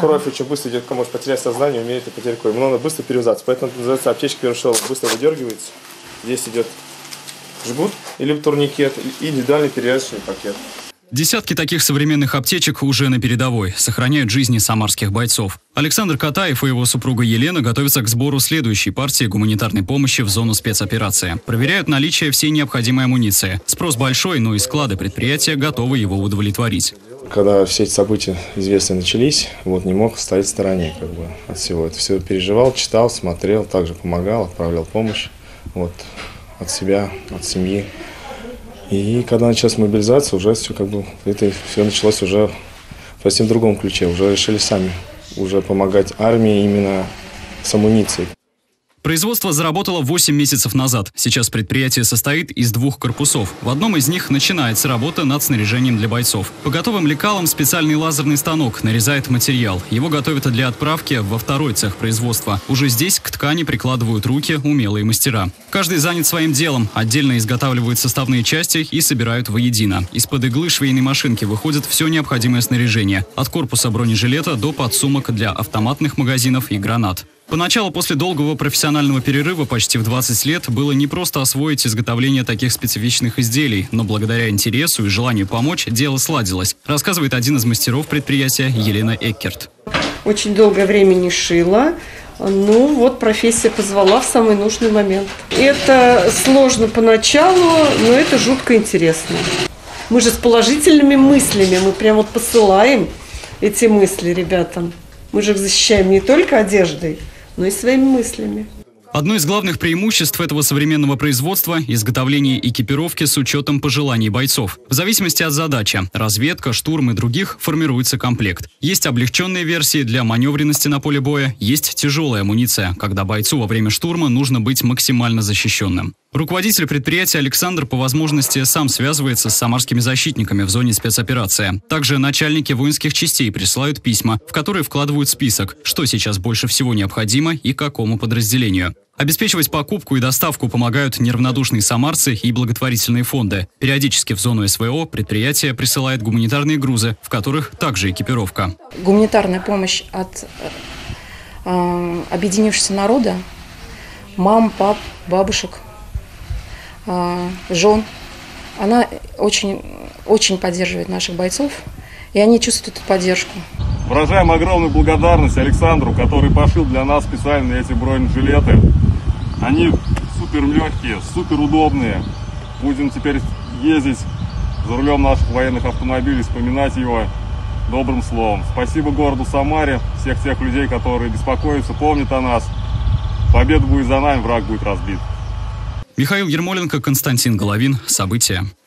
Кровь очень быстро идет, может потерять сознание, умеет и потерять кровь. Но надо быстро перевязаться. Поэтому называется аптечка первого шелка. Быстро выдергивается. Здесь идет жгут или турникет, и индивидуальный перевязочный пакет. Десятки таких современных аптечек уже на передовой, сохраняют жизни самарских бойцов. Александр Катаев и его супруга Елена готовятся к сбору следующей партии гуманитарной помощи в зону спецоперации. Проверяют наличие всей необходимой амуниции. Спрос большой, но и склады предприятия готовы его удовлетворить. Когда все эти события известные начались, не мог стоять в стороне от всего. Это все переживал, читал, смотрел, также помогал, отправлял помощь от себя, от семьи. И когда началась мобилизация, уже все это все началось уже в совсем другом ключе. Уже решили сами помогать армии именно с амуницией. Производство заработало 8 месяцев назад. Сейчас предприятие состоит из 2 корпусов. В одном из них начинается работа над снаряжением для бойцов. По готовым лекалам специальный лазерный станок нарезает материал. Его готовят для отправки во второй цех производства. Уже здесь к ткани прикладывают руки умелые мастера. Каждый занят своим делом. Отдельно изготавливают составные части и собирают воедино. Из-под иглы швейной машинки выходит все необходимое снаряжение. От корпуса бронежилета до подсумок для автоматных магазинов и гранат. Поначалу, после долгого профессионального перерыва почти в 20 лет, было непросто освоить изготовление таких специфичных изделий, но благодаря интересу и желанию помочь дело сладилось, рассказывает один из мастеров предприятия Елена Эккерт. Очень долгое время не шила, профессия позвала в самый нужный момент. Это сложно поначалу, но это жутко интересно. Мы же с положительными мыслями, мы прям посылаем эти мысли ребятам. Мы же их защищаем не только одеждой, но и своими мыслями. Одно из главных преимуществ этого современного производства – изготовление экипировки с учетом пожеланий бойцов. В зависимости от задачи – разведка, штурм и других – формируется комплект. Есть облегченные версии для маневренности на поле боя, есть тяжелая амуниция, когда бойцу во время штурма нужно быть максимально защищенным. Руководитель предприятия Александр по возможности сам связывается с самарскими защитниками в зоне спецоперации. Также начальники воинских частей присылают письма, в которые вкладывают список, что сейчас больше всего необходимо и какому подразделению. Обеспечивать покупку и доставку помогают неравнодушные самарцы и благотворительные фонды. Периодически в зону СВО предприятие присылает гуманитарные грузы, в которых также экипировка. Гуманитарная помощь от объединившегося народа, мам, пап, бабушек, жен, она очень поддерживает наших бойцов, и они чувствуют эту поддержку. Выражаем огромную благодарность Александру, который пошил для нас специально эти бронежилеты. Они супер легкие, супер удобные. Будем теперь ездить за рулем наших военных автомобилей, вспоминать его добрым словом. Спасибо городу Самаре, всех тех людей, которые беспокоятся, помнят о нас. Победа будет за нами, враг будет разбит. Михаил Ермоленко, Константин Головин. События.